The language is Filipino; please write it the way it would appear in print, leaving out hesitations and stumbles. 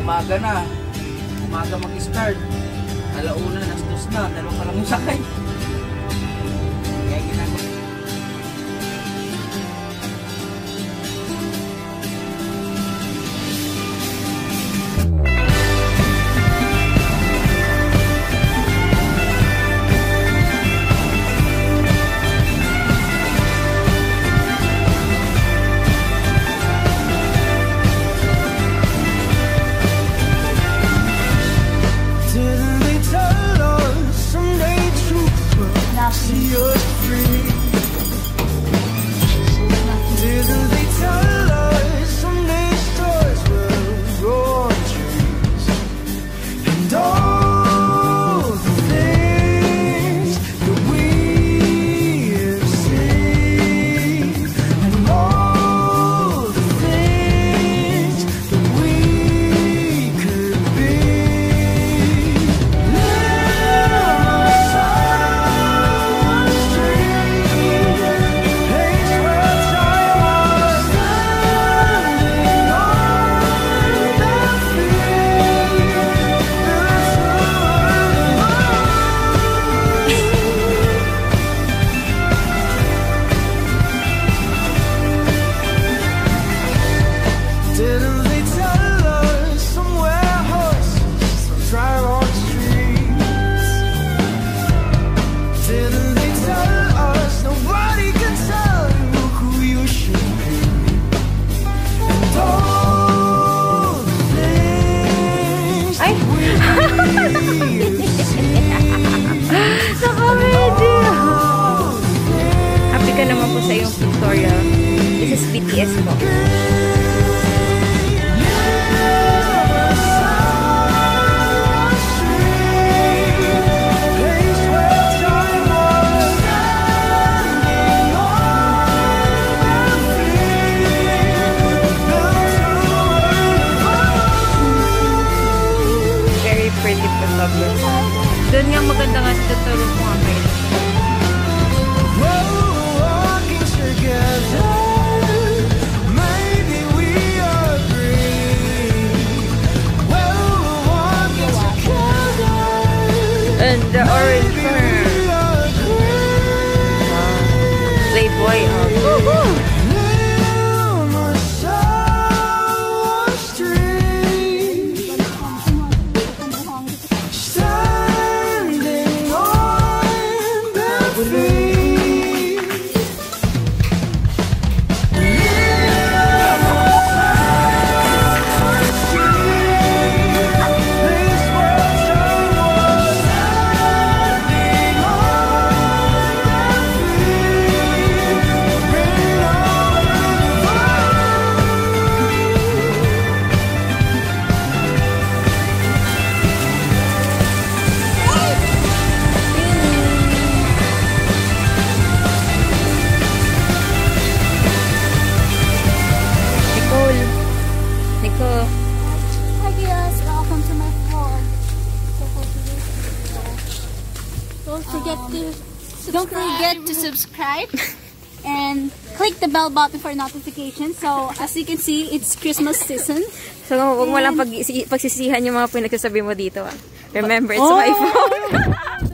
umaga na. Umaga mag-start. Alauna, nastos na. Dalawa pa lang yung sakay. Kaya ginagawa. Happy ka naman po sa iyong tutorial. This is BTS po. Very pretty photography. Doon nga maganda nga sa tutorial mo nga kayo. And the orange fur. Playboy. Nicole. Hi guys, welcome to my vlog. Don't forget to subscribe and click the bell button for notifications. So as you can see, it's Christmas season. So huwag mo lang pagsisihan yung mga pinagsasabi mo dito. Remember, it's my phone.